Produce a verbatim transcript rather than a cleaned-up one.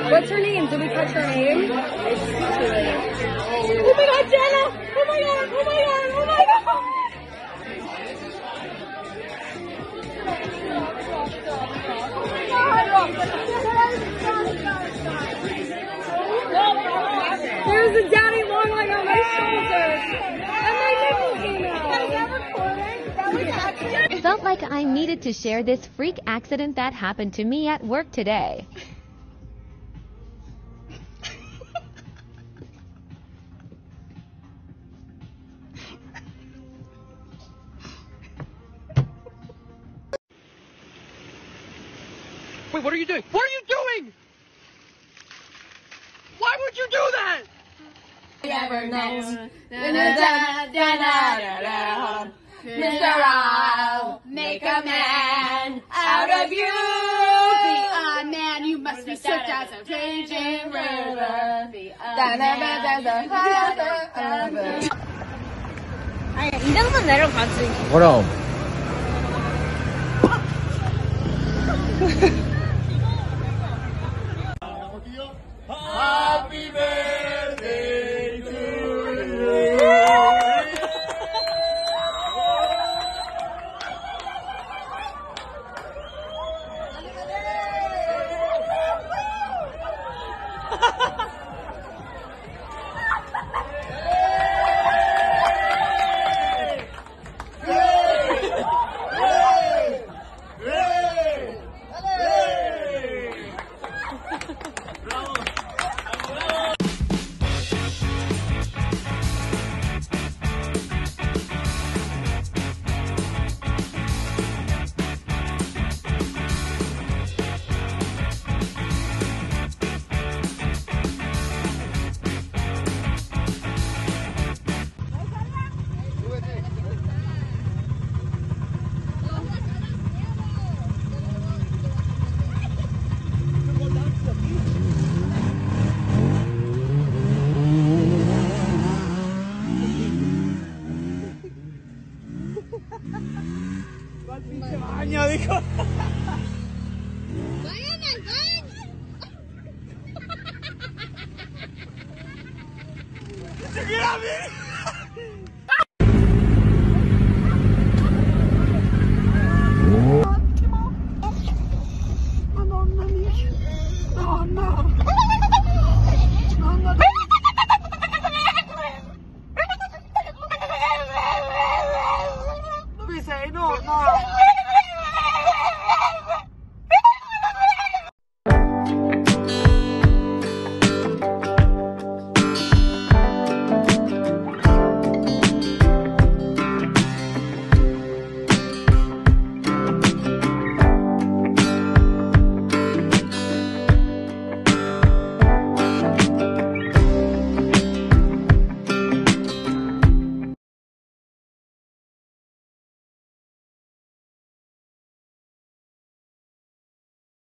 What's her name? Did we catch her name? It's too late. Oh my god, Jenna! Oh my god! Oh my god! Oh my god! There's a daddy long leg on my shoulders, and my nipple came out. Felt like I needed to share this freak accident that happened to me at work today. Wait, what are you doing? What are you doing? Why would you do that? Never knows. Mister I'll make a man out of you. Be a man, you must be such as a raging river. Be a man. 아니, 이 정도 내려가지. 그럼. Happy birthday to you. 아니야 이거. Vayan al baño. Mira, mira.